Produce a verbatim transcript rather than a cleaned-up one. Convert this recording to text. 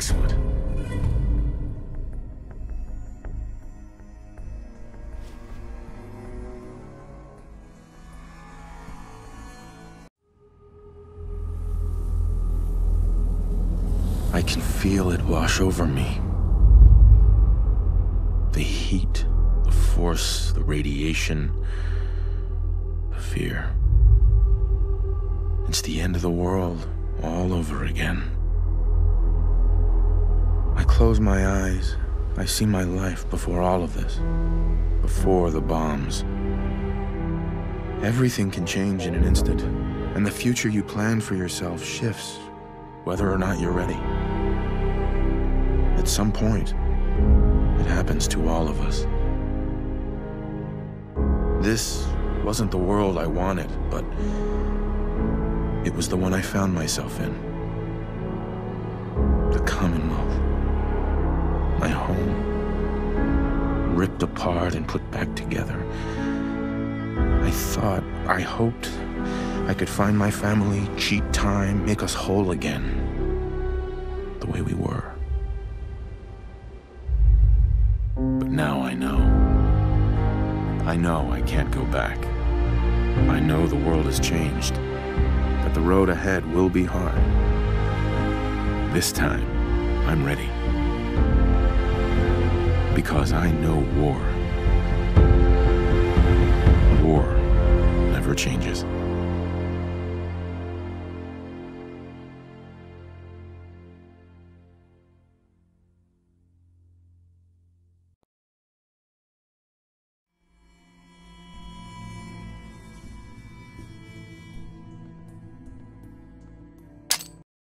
Excellent. I can feel it wash over me. The heat, the force, the radiation, the fear. It's the end of the world all over again. I close my eyes. I see my life before all of this, before the bombs. Everything can change in an instant, and the future you plan for yourself shifts, whether or not you're ready. At some point, it happens to all of us. This wasn't the world I wanted, but it was the one I found myself in. The Commonwealth. My home. Ripped apart and put back together. I thought, I hoped, I could find my family, cheat time, make us whole again. The way we were. But now I know. I know I can't go back. I know the world has changed. That the road ahead will be hard. This time, I'm ready. Because I know war. War never changes.